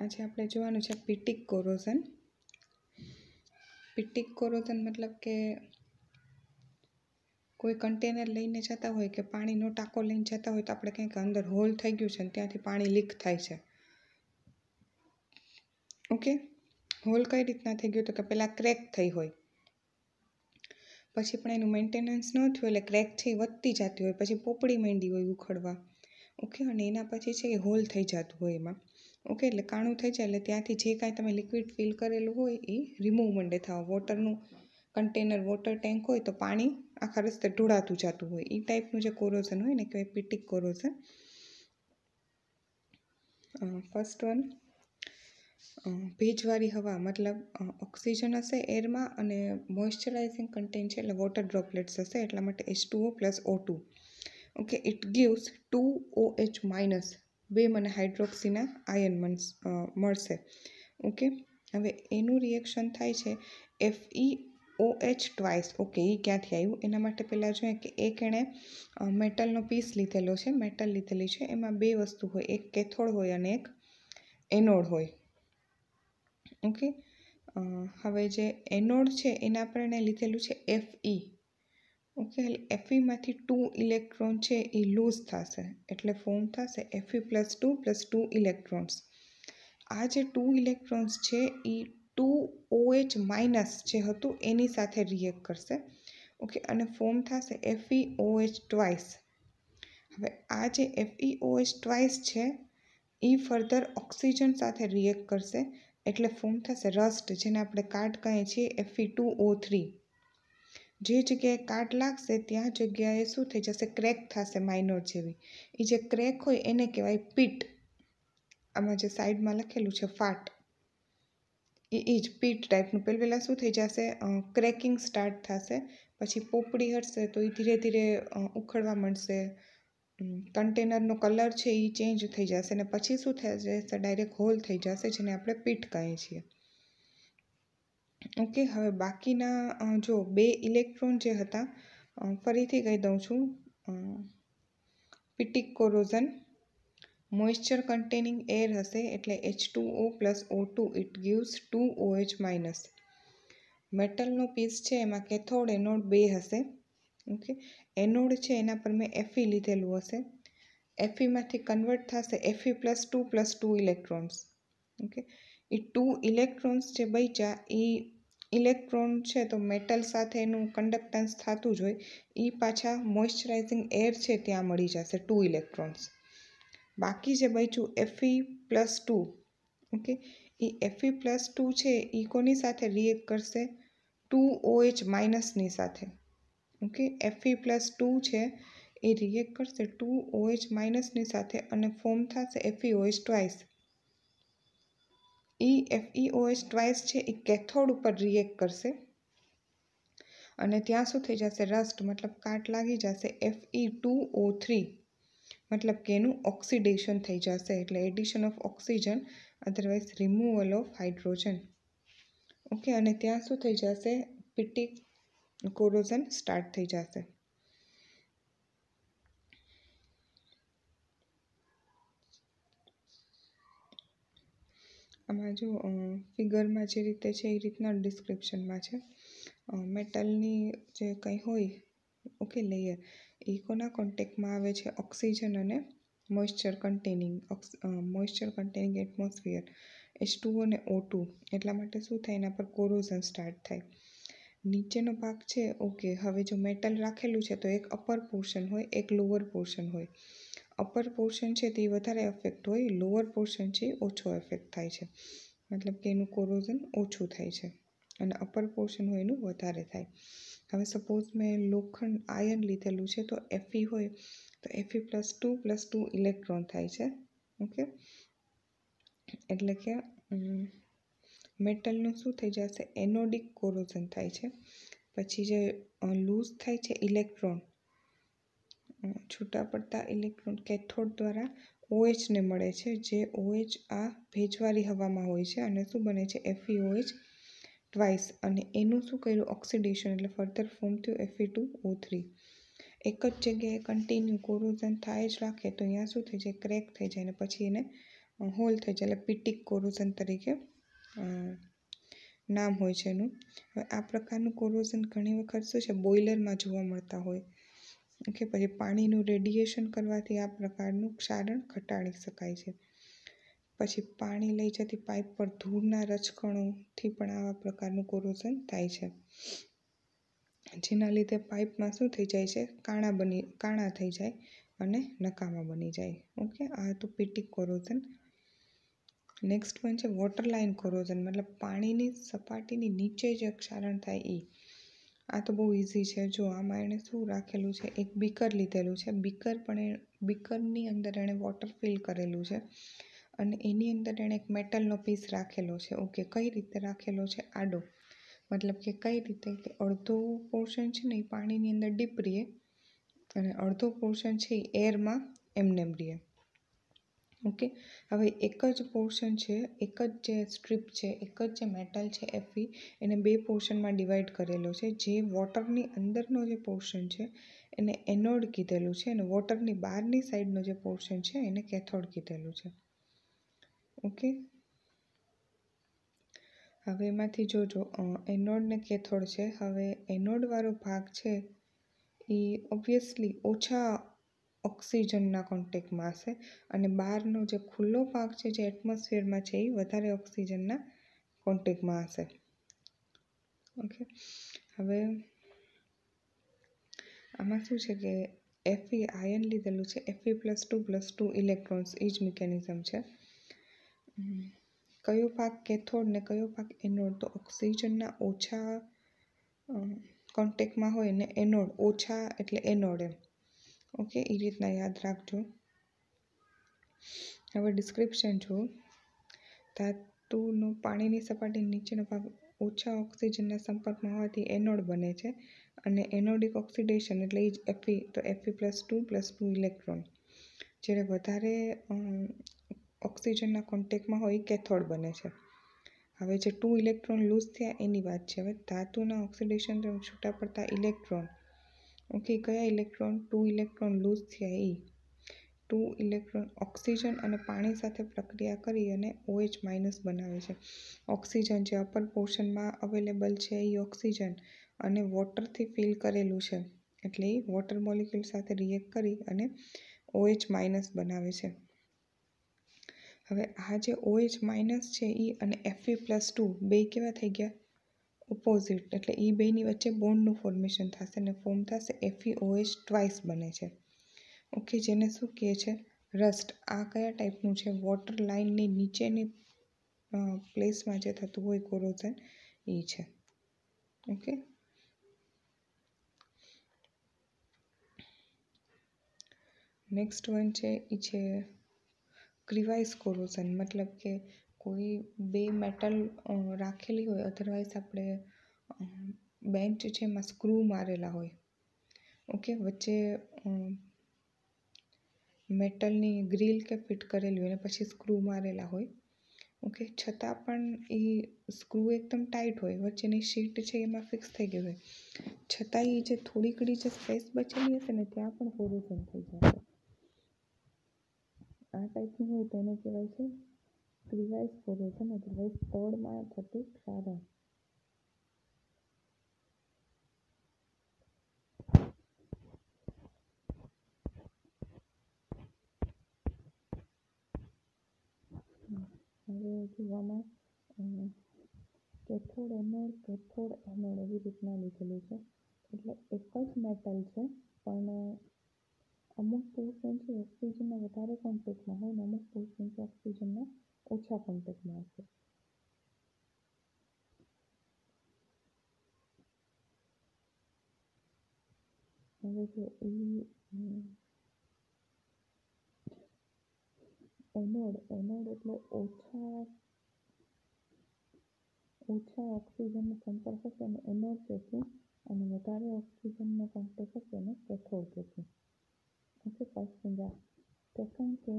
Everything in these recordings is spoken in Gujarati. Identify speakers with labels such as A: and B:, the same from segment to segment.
A: આજે આપણે જોવાનું છે પિટિક કોરોઝન. પિટિક કોરોઝન મતલબ કે કોઈ કન્ટેનર લઈને જતા હોય કે પાણીનો ટાંકો લઈને જતા હોય તો આપણે કંઈક અંદર હોલ થઈ ગયું છે ને ત્યાંથી પાણી લીક થાય છે. ઓકે, હોલ કઈ રીતના થઈ ગયું તો કે પહેલાં ક્રેક થઈ હોય, પછી પણ એનું મેન્ટેનન્સ ન થયું એટલે ક્રેક છે એ વધતી જતી હોય, પછી પોપડી માંડી હોય ઉખડવા. ઓકે, અને એના પછી છે એ હોલ થઈ જતું હોય એમાં. ઓકે, એટલે કાણું થઈ જાય એટલે ત્યાંથી જે કાંઈ તમે લિક્વિડ ફિલ કરેલું હોય એ રિમૂવ મંડે થવા. વોટરનું કન્ટેનર, વોટર ટેન્ક હોય તો પાણી આખા રસ્તે ઢોળાતું જતું હોય. એ ટાઈપનું જે કોરોઝન હોય ને કહેવાય પિટિક કોરોઝન. ફર્સ્ટ વન, ભેજવાળી હવા મતલબ ઓક્સિજન હશે એરમાં અને મોઇશ્ચરાઇઝિંગ કન્ટેન્ટ છે એટલે વોટર ડ્રોપલેટ્સ હશે, એટલા માટે H2O + O2. Okay, it gives 2OH minus, બે મને હાઇડ્રોક્સીના આયન મળશે. ઓકે, હવે એનું રિએક્શન થાય છે FeOH ટ્વાઇસ. ઓકે, એ ક્યાંથી આવ્યું એના માટે પહેલાં જોઈએ કે એક એણે મેટલનો પીસ લીધેલો છે, મેટલ લીધેલી છે, એમાં બે વસ્તુ હોય, એક કેથોડ હોય અને એક એનોડ હોય. ઓકે, હવે જે એનોડ છે એના પર એને લીધેલું છે Fe. ઓકે, એટલે Feમાંથી 2 ઇલેક્ટ્રોન છે એ લૂઝ થશે એટલે ફોર્મ થશે Fe+2 + 2 ઇલેક્ટ્રોન્સ. આ જે 2 ઇલેક્ટ્રોન્સ છે એ 2OH માઇનસ જે હતું એની સાથે રિએક્ટ કરશે. ઓકે, અને ફોર્મ થશે FeOH ટ્વાઇસ. હવે આ જે FeOH ટ્વાઇસ છે એ ફર્ધર ઓક્સિજન સાથે રિએક્ટ કરશે એટલે ફોર્મ થશે રસ્ટ, જેને આપણે કાટ કહીએ છીએ Fe2O3. જે જગ્યાએ કાટ લાગશે ત્યાં જગ્યાએ શું થઈ જશે, ક્રેક થશે માઇનોર જેવી. એ જે ક્રેક હોય એને કહેવાય પીટ. આમાં જે સાઈડમાં લખેલું છે ફાટ, એ જ પીટ ટાઈપનું. પહેલાં શું થઈ જશે, ક્રેકિંગ સ્ટાર્ટ થશે, પછી પોપડી હટશે તો એ ધીરે ધીરે ઉખડવા માંડશે, કન્ટેનરનો કલર છે એ ચેન્જ થઈ જશે અને પછી શું થઈ જશે, ડાયરેક્ટ હોલ થઈ જશે, જેને આપણે પીટ કહીએ છીએ. ઓકે, હવે બાકીના જો બે ઇલેક્ટ્રોન જે હતા, ફરીથી કહી દઉં છું, pitting corrosion moisture containing air હશે એટલે H2O + O2, it gives 2OH minus. મેટલનો પીસ છે એમાં કેથોડ એનોડ બે હશે. ઓકે, એનોડ છે એના પર મેં Fe લીધેલું હશે, Feમાંથી કન્વર્ટ થશે Fe+2 + 2 ઇલેક્ટ્રોન્સ. ઓકે, એ 2 ઇલેક્ટ્રોન્સ જે બચ્યા એ ઇલેક્ટ્રોન છે તો મેટલ સાથે એનું કન્ડક્ટન્સ થતું જ હોય, એ પાછા મોઇશ્ચરાઇઝિંગ એર છે ત્યાં મળી જશે 2 ઇલેક્ટ્રોન્સ. બાકી જે બચ્યું Fe+2, ઓકે, એ Fe+2 છે એ કોની સાથે રિએક્ટ કરશે, 2OH માઇનસની સાથે. ઓકે, Fe+2 છે એ રિએક્ટ કરશે 2OH માઇનસની સાથે અને ફોર્મ થશે FeOH ટ્વાઇસ. એ FeOH ટ્વાઇસ છે એ કેથોડ ઉપર રિએક્ટ કરશે અને ત્યાં શું થઈ જશે, રસ્ટ મતલબ કાટ લાગી જશે Fe2O3, મતલબ કે એનું ઓક્સિડેશન થઈ જશે એટલે addition of oxygen, otherwise removal of hydrogen. Okay, અને ત્યાં શું થઈ જશે, પિટિક કોરોઝન સ્ટાર્ટ થઈ જશે. આમાં જો ફિગરમાં જે રીતે છે એ રીતના ડિસ્ક્રિપ્શનમાં છે. મેટલની જે કંઈ હોય, ઓકે, લેયર એ કોના કોન્ટેક્ટમાં આવે છે, ઓક્સિજન અને મોઇશ્ચર કન્ટેનિંગ એટમોસ્ફિયર H2O અને O2. એટલા માટે શું થાય, એના પર કોરોઝન સ્ટાર્ટ થાય. નીચેનો ભાગ છે, ઓકે, હવે જો મેટલ રાખેલું છે તો એક અપર પોર્શન હોય, એક લોઅર પોર્શન હોય. અપર પોર્શન છે તે વધારે અફેક્ટ હોય, લોઅર પોર્શન છે ઓછો અફેક્ટ થાય છે, મતલબ કે એનું કોરોઝન ઓછું થાય છે અને અપર પોર્શન હોય એનું વધારે થાય. હવે સપોઝ મેં લોખંડ આયન લીધેલું છે તો Fe હોય તો Fe+2 + 2 ઇલેક્ટ્રોન થાય છે. ઓકે, એટલે કે મેટલનું શું થઈ જશે, એનોડિક કોરોઝન થાય છે. પછી જે લૂઝ થાય છે ઇલેક્ટ્રોન, છૂટા પડતા ઇલેક્ટ્રોન કેથોડ દ્વારા OH ને મળે છે, જે OH આ ભેજવાળી હવામાં હોય છે અને શું બને છે, FeOH ટ્વાઇસ, અને એનું શું કર્યું, ઓક્સિડેશન, એટલે ફર્ધર ફોર્મ થયું Fe2O3. એક જ જગ્યાએ કન્ટિન્યુ કોરોઝન થાય જ રાખે તો અહીંયા શું થઈ જાય, ક્રેક થઈ જાય અને પછી એને હોલ થઈ જાય, એટલે પિટિક કોરોઝન તરીકે નામ હોય છે એનું. હવે આ પ્રકારનું કોરોઝન ઘણી વખત શું છે બોઇલરમાં જોવા મળતા હોય. ઓકે, પછી પાણીનું રેડિયેશન કરવાથી આ પ્રકારનું ક્ષારણ ઘટાડી શકાય છે. પછી પાણી લઈ જતી પાઇપ પર ધૂળના રજકણોથી પણ આવા પ્રકારનું કોરોઝન થાય છે, જેના લીધે પાઇપમાં શું થઈ જાય છે, કાણા થઈ જાય અને નકામા બની જાય. ઓકે, આ હતું પિટિક કોરોઝન. નેક્સ્ટ વન છે વોટર લાઇન કોરોઝન, મતલબ પાણીની સપાટીની નીચે જે ક્ષારણ થાય એ. આ તો બહુ ઇઝી છે. જો આમાં એણે શું રાખેલું છે, એક બીકર લીધેલું છે. બીકરની અંદર એણે વોટર ફિલ કરેલું છે અને એની અંદર એણે એક મેટલનો પીસ રાખેલો છે. ઓકે, કઈ રીતે રાખેલો છે? આડો. મતલબ કે કઈ રીતે કે અડધો પોર્શન છે ને એ પાણીની અંદર ડીપ રહે અને અડધો પોર્શન છે એ એરમાં એમનેમ રહે. ઓકે, હવે એક જ પોર્શન છે, એક જ જે સ્ટ્રીપ છે, એક જ જે મેટલ છે એફી, એને બે પોર્શનમાં ડિવાઈડ કરેલો છે. જે વોટરની અંદરનો જે પોર્શન છે એને એનોડ કીધેલું છે અને વોટરની બહારની સાઈડનો જે પોર્શન છે એને કેથોડ કીધેલું છે. ઓકે, હવે એમાંથી જોજો એનોડ ને કેથોડ છે. હવે એનોડવાળો ભાગ છે એ ઓબ્વિયસલી ઓછા ઓક્સિજનના કોન્ટેક્ટમાં હશે અને બહારનો જે ખુલ્લો ભાગ છે જે એટમોસ્ફિયરમાં છે એ વધારે ઓક્સિજનના કોન્ટેક્ટમાં હશે. ઓકે, હવે આમાં શું છે કે એફઈ આયન લીધેલું છે, Fe+2+2 ઇલેક્ટ્રોન્સ, એ જ મિકેનિઝમ છે. કયો ભાગ કેથોડ ને કયો ભાગ એનોડ? તો ઓક્સિજનના ઓછા કોન્ટેક્ટમાં હોય ને એનોડ ઓછા એટલે એનોડ એમ. ઓકે, એ રીતના યાદ રાખજો. હવે ડિસ્ક્રિપ્શન જુઓ. ધાતુનો પાણીની સપાટી નીચેનો ભાગ ઓછા ઓક્સિજનના સંપર્કમાં હોવાથી એનોડ બને છે અને એનોડિક ઓક્સિડેશન એટલે એ જ એફી, તો Fe+2+2 ઇલેક્ટ્રોન. જ્યારે વધારે ઓક્સિજનના કોન્ટેક્ટમાં હોય એ કેથોડ બને છે. હવે જે 2 ઇલેક્ટ્રોન લૂઝ થયા એની વાત છે. હવે ધાતુના ઓક્સિડેશન છૂટા પડતા ઇલેક્ટ્રોન. ઓકે, કયા ઇલેક્ટ્રોન? 2 ઇલેક્ટ્રોન લૂઝ થયા એ 2 ઇલેક્ટ્રોન ઓક્સિજન અને પાણી સાથે પ્રક્રિયા કરી અને OH- બનાવે છે. ઓક્સિજન જે અપર પોર્શનમાં અવેલેબલ છે એ ઓક્સિજન અને વોટરથી ફિલ કરેલું છે, એટલે એ વોટર મોલિક્યુલ સાથે રિએક્ટ કરી અને OH- બનાવે છે. હવે આ જે OH- છે એ અને Fe+2 બે કેવા થઈ ગયા? ઓપોઝિટ, એટલે એ બેની વચ્ચે બોન્ડનું ફોર્મેશન થશે અને ફોર્મ થશે FeOH ટ્વાઇસ બને છે. ઓકે, જેને શું કહે છે? રસ્ટ. આ કયા ટાઈપનું છે? વોટર લાઇનની નીચેની પ્લેસમાં જે થતું હોય કોરોઝન એ છે. ઓકે, નેક્સ્ટ વન છે એ છે ક્રિવાઇસ કોરોઝન, મતલબ કે કોઈ બે મેટલ રાખેલી હોય, અધરવાઇઝ આપણે બેન્ચ છે એમાં સ્ક્રૂ મારેલા હોય. ઓકે, વચ્ચે મેટલની ગ્રીલ કે ફિટ કરેલી હોય અને પછી સ્ક્રૂ મારેલા હોય. ઓકે, છતાં પણ એ સ્ક્રૂ એકદમ ટાઈટ હોય, વચ્ચેની શીટ છે એમાં ફિક્સ થઈ ગઈ હોય, છતાં એ જે થોડી ઘણી જે સ્પેસ બચેલી હશે ને ત્યાં પણ કોરોઝન થઈ જશે. આ ટાઈપનું હોય તો એને કહેવાય છે ક્રિવાઇસ કોરોઝન, અધરવાઇઝ તળમાં થતું ક્ષારણ. હવે જોવામાં કેથોડ એનોડ એવી રીતના લીધેલું છે. એટલે એક જ મેટલ છે પણ અમુક પોર્શન છે ઓક્સિજનના વધારે કોન્ટેક્ટમાં હોય અને અમુક પોર્શન છે ઓક્સિજનના ઓછા કોન્ટેક્ટમાં હશે. હવે જો એનોડ એટલે ઓછા ઓક્સિજનનો સંપર્ક હશે અને એનોડ કહેશું અને વધારે ઓક્સિજનનો કોન્ટેક્ટ હશે એને કેથોડ કહેશું. ઓકે, ફર્સ્ટ સમજા. સેકન્ડ કે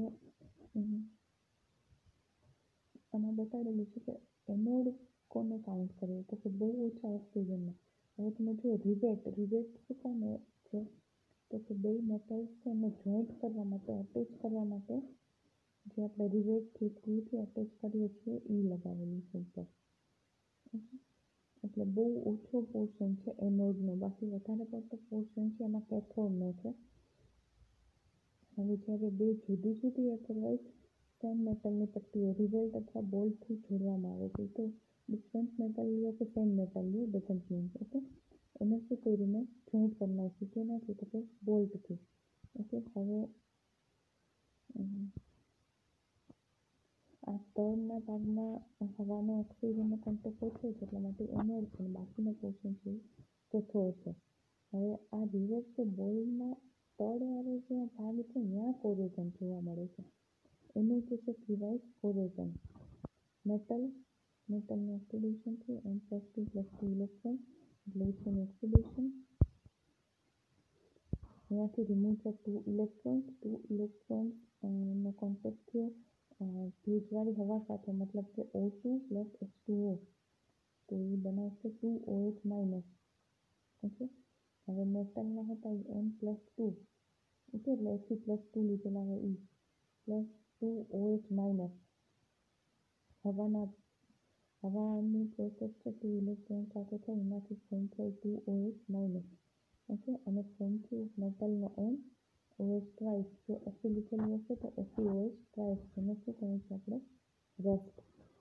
A: આમાં બતાડેલું છે કે એનોડ કોને કાઉન્ટ કરે તો કે બહુ ઓછા ઓક્સિજનમાં. હવે તમે જુઓ રિબેટ શું કામ છે તો કે બે મેટલ્સ છે એને જોઈન્ટ કરવા માટે, અટેચ કરવા માટે જે આપણે રિવેટથી સ્ક્રૂથી અટેચ કરીએ છીએ એ લગાવેલું છે ઉપર. ઓકે, એટલે બહુ ઓછો પોર્શન છે એનોડનો, બાકી વધારે પડતો પોર્શન છે એમાં કેથોડનો છે. હવે જ્યારે બે જુદી જુદી અધરવાઇઝ સેમ મેટલની પટ્ટીઓ રિવેલ્ટ અથવા બોલ્ટથી જોડવામાં આવે છે, તો ડિફરન્ટ મેટલ લ્યો કે સેમ મેટલ લ્યો ડઝન્ટ મીન. ઓકે, એને શું કર્યું મેં જોઈન્ટ કરી નાખ્યું કેનાથી, તો કે બોલ્ટથી. ઓકે, હવે આ તળના ભાગમાં હવાનો ઓક્સિજનનો કોન્ટેક્ટ ઓછો છે એટલા માટે એનોડ છે, બાકીનો પોર્શન છે કેથોડ છે. હવે આ રિવેટ કે બોલના તળવાળો જે ભાગ છે ત્યાં કોરોઝન જોવા મળે છે. એનું જે છે ક્રિવાઇસ કોરોઝન. મેટલનું ઓક્સિડેશન છે N+2+2 ઇલેક્ટ્રોન, એટલે છે ઓક્સિડેશન. અહીંયાથી રિમૂવ છે 2 ઇલેક્ટ્રોન્સ નો કોન્ટેક્ટ થયો ભેજવાળી હવા સાથે, મતલબ કે O2 + H2O, તો એ બનાવશે 2OH-. ઓકે, હવે મેટલના હતા N+2, ઓકે, એટલે Fe+2 લીધેલા હોય એ પ્લસ 2OH-. હવાની પ્રોસેસ છે 2 ઇલેક્ટ્રોન સાથે થાય, એમાંથી ફોર્મ થાય 2OH-. ઓકે, અને ફોર્મ થયું મેટલનો N OH ટ્વાઇસ, જો Fe લીધેલું હશે તો FeOH ટ્વાઇસ, જેને શું કહે છે આપણે રસ્ટ.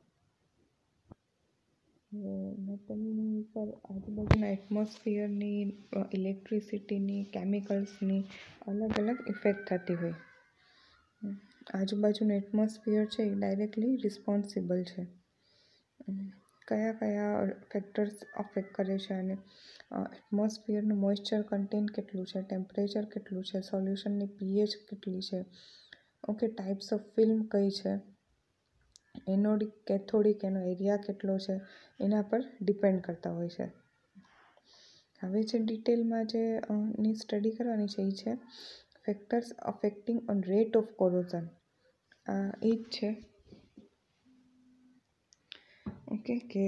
A: મેટલની ઉપર આજુબાજુના એટમોસ્ફિયરની, ઇલેક્ટ્રિસિટીની, કેમિકલ્સની અલગ અલગ ઇફેક્ટ થતી હોય. આજુબાજુનું એટમોસ્ફિયર છે એ ડાયરેક્ટલી રિસ્પોન્સિબલ છે. કયા કયા ફેક્ટર્સ અફેક્ટ કરે છે અને એટમોસ્ફિયરનું મોઇસ્ચર કન્ટેન્ટ કેટલું છે, ટેમ્પરેચર કેટલું છે, સોલ્યુશનની pH કેટલી છે, ઓકે, ટાઈપ્સ ઓફ ફિલ્મ કઈ છે, એનોડિક કેથોડિક એનો એરિયા કેટલો છે, એના પર ડિપેન્ડ કરતા હોય છે. હવે જે ડિટેલમાં જે ની સ્ટડી કરવાની છે એ છે factors affecting on rate of corrosion. એ જ છે ઓકે, કે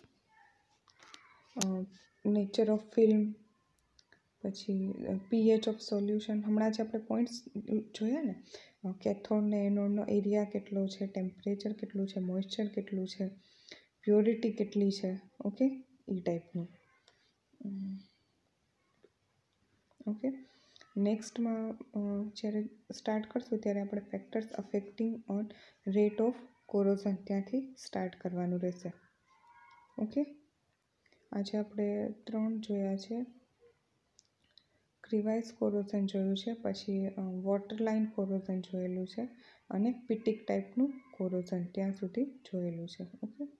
A: નેચર ઓફ ફિલ્મ, પછી pH ઓફ સોલ્યુશન. હમણાં જ આપણે પોઈન્ટ્સ જોયા ને, કેથોડ ને એનોડનો એરિયા કેટલો છે, ટેમ્પરેચર કેટલું છે, મોઇસ્ચર કેટલું છે, પ્યોરિટી કેટલી છે, ઓકે, એ ટાઈપનું. ઓકે, નેક્સ્ટમાં જ્યારે સ્ટાર્ટ કરશું ત્યારે આપણે factors affecting on rate of corrosion ત્યાંથી સ્ટાર્ટ કરવાનું રહેશે. ઓકે, આજે આપણે 3 જોયા છે. ક્રિવાઇસ કોરોઝન જોયું છે, પછી વોટર લાઇન કોરોઝન જોયેલું છે, અને પિટિક ટાઈપનું કોરોઝન ત્યાં સુધી જોયેલું છે. ઓકે.